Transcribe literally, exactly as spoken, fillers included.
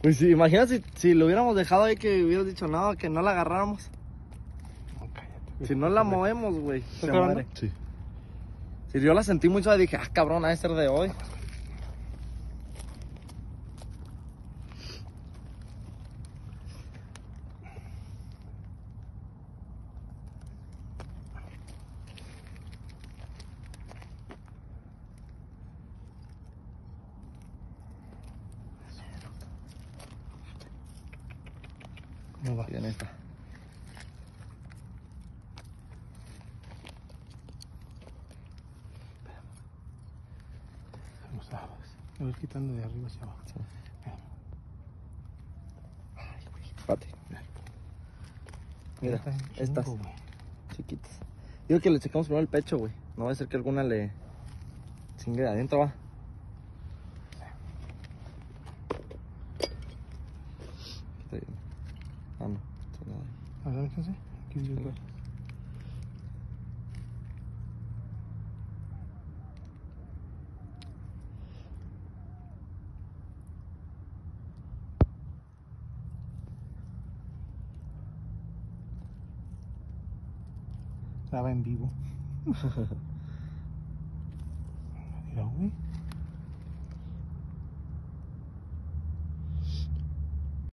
Pues sí, imagínate si, si lo hubiéramos dejado ahí, que hubieras dicho no, que no la agarráramos. No, cállate. Si no la movemos, güey, se grabando? muere. Sí. Si yo la sentí mucho, dije, ah, cabrón, ha de ser de hoy. ¿Cómo va? Bien, esta. Vamos a, a ver, quitando de arriba hacia abajo. Sí. Espérate. Mira, Está estas chingo, güey. chiquitas. Digo que le checamos primero el pecho, güey. No va a ser que alguna le chingue de adentro, va. Quita ahí. Ah, no. Está nada ahí. A ver, dame chance. Aquí yo Sí. Graba en vivo. Mira, güey.